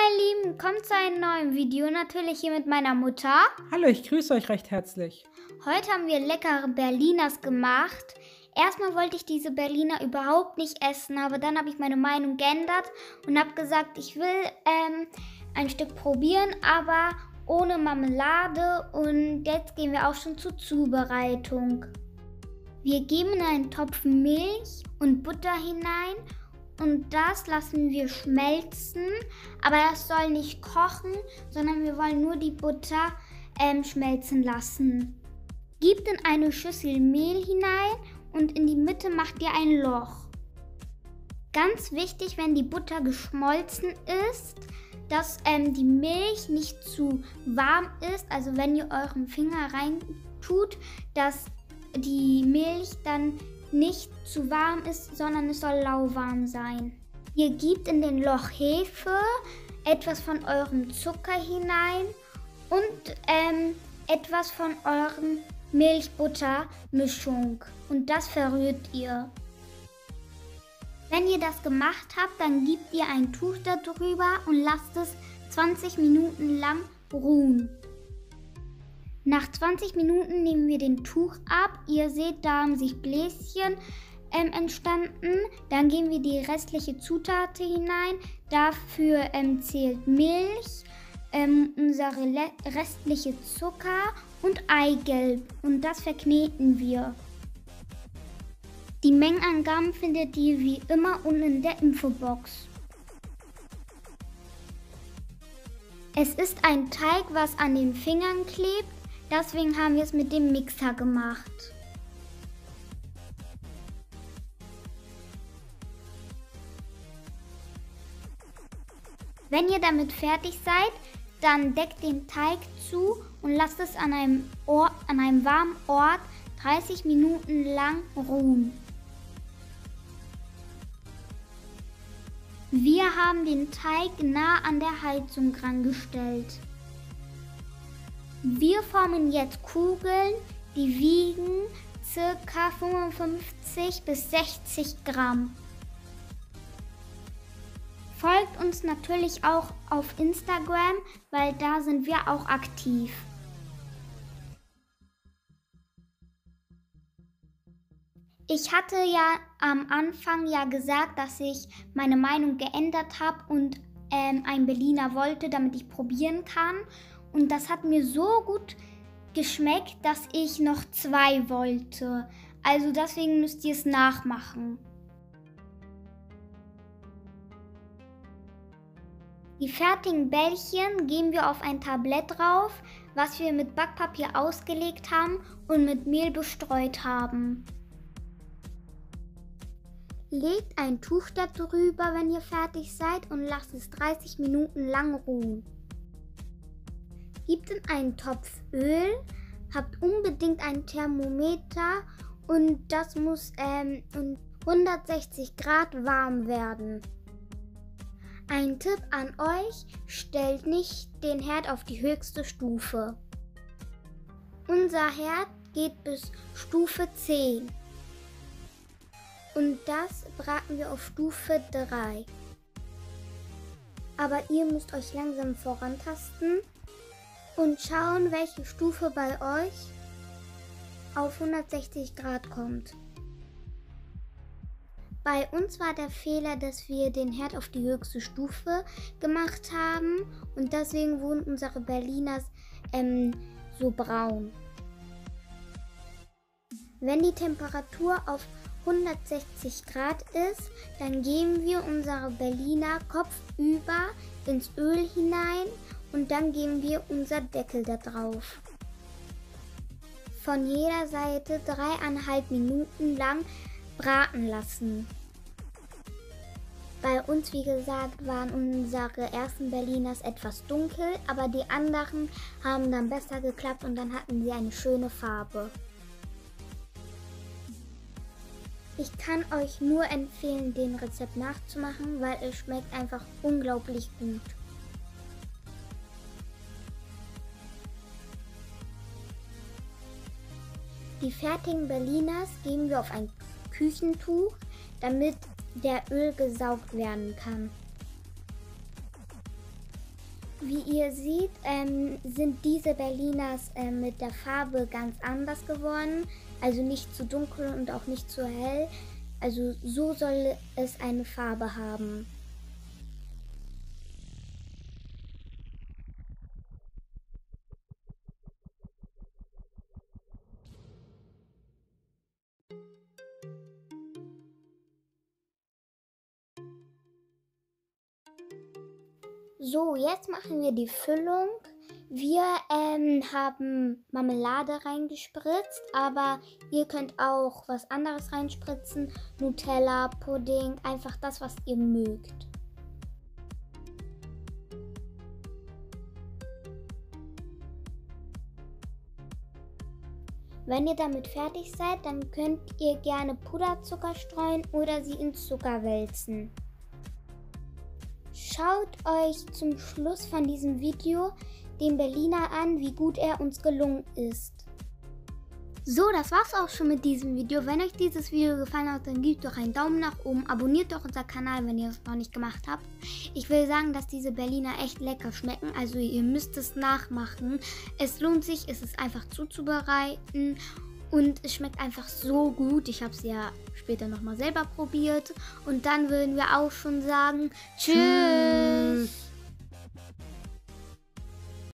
ihr Lieben, kommt zu einem neuen Video, natürlich hier mit meiner Mutter. Hallo, ich grüße euch recht herzlich. Heute haben wir leckere Berliners gemacht. Erstmal wollte ich diese Berliner überhaupt nicht essen, aber dann habe ich meine Meinung geändert und habe gesagt, ich will ein Stück probieren, aber ohne Marmelade. Und jetzt gehen wir auch schon zur Zubereitung. Wir geben in einen Topf Milch und Butter hinein. Und das lassen wir schmelzen, aber das soll nicht kochen, sondern wir wollen nur die Butter schmelzen lassen. Gebt in eine Schüssel Mehl hinein und in die Mitte macht ihr ein Loch. Ganz wichtig, wenn die Butter geschmolzen ist, dass die Milch nicht zu warm ist, also wenn ihr euren Finger rein tut, dass die Milch dann nicht zu warm ist, sondern es soll lauwarm sein. Ihr gebt in den Loch Hefe, etwas von eurem Zucker hinein und etwas von eurem Milch-Butter-Mischung und das verrührt ihr. Wenn ihr das gemacht habt, dann gebt ihr ein Tuch darüber und lasst es 20 Minuten lang ruhen. Nach 20 Minuten nehmen wir den Tuch ab. Ihr seht, da haben sich Bläschen entstanden. Dann geben wir die restliche Zutat hinein. Dafür zählt Milch, unsere restliche Zucker und Eigelb. Und das verkneten wir. Die Mengenangaben findet ihr wie immer unten in der Infobox. Es ist ein Teig, was an den Fingern klebt. Deswegen haben wir es mit dem Mixer gemacht. Wenn ihr damit fertig seid, dann deckt den Teig zu und lasst es an einem warmen Ort 30 Minuten lang ruhen. Wir haben den Teig nah an der Heizung rangestellt. Wir formen jetzt Kugeln, die wiegen ca. 55 bis 60 Gramm. Folgt uns natürlich auch auf Instagram, weil da sind wir auch aktiv. Ich hatte ja am Anfang gesagt, dass ich meine Meinung geändert habe und ein Berliner wollte, damit ich probieren kann. Und das hat mir so gut geschmeckt, dass ich noch 2 wollte. Also deswegen müsst ihr es nachmachen. Die fertigen Bällchen geben wir auf ein Tablett drauf, was wir mit Backpapier ausgelegt haben und mit Mehl bestreut haben. Legt ein Tuch darüber, wenn ihr fertig seid, und lasst es 30 Minuten lang ruhen. Gebt in einen Topf Öl, habt unbedingt ein Thermometer und das muss 160 Grad warm werden. Ein Tipp an euch, stellt nicht den Herd auf die höchste Stufe. Unser Herd geht bis Stufe 10 und das braten wir auf Stufe 3. Aber ihr müsst euch langsam vorantasten und schauen, welche Stufe bei euch auf 160 Grad kommt. Bei uns war der Fehler, dass wir den Herd auf die höchste Stufe gemacht haben und deswegen wurden unsere Berliners so braun. Wenn die Temperatur auf 160 Grad ist, dann geben wir unsere Berliner kopfüber ins Öl hinein und dann geben wir unser Deckel da drauf. Von jeder Seite 3,5 Minuten lang braten lassen. Bei uns, wie gesagt, waren unsere ersten Berliners etwas dunkel, aber die anderen haben dann besser geklappt und dann hatten sie eine schöne Farbe. Ich kann euch nur empfehlen, den Rezept nachzumachen, weil es schmeckt einfach unglaublich gut. Die fertigen Berliners geben wir auf ein Küchentuch, damit der Öl gesaugt werden kann. Wie ihr seht, sind diese Berliners mit der Farbe ganz anders geworden. Also nicht zu dunkel und auch nicht zu hell. Also so soll es eine Farbe haben. So, jetzt machen wir die Füllung. Wir haben Marmelade reingespritzt, aber ihr könnt auch was anderes reinspritzen. Nutella, Pudding, einfach das, was ihr mögt. Wenn ihr damit fertig seid, dann könnt ihr gerne Puderzucker streuen oder sie in Zucker wälzen. Schaut euch zum Schluss von diesem Video den Berliner an, wie gut er uns gelungen ist. So, das war's auch schon mit diesem Video. Wenn euch dieses Video gefallen hat, dann gebt doch einen Daumen nach oben. Abonniert doch unseren Kanal, wenn ihr es noch nicht gemacht habt. Ich will sagen, dass diese Berliner echt lecker schmecken. Also ihr müsst es nachmachen. Es lohnt sich, es ist einfach zuzubereiten. Und es schmeckt einfach so gut. Ich habe es ja später nochmal selber probiert. Und dann würden wir auch schon sagen, tschüss.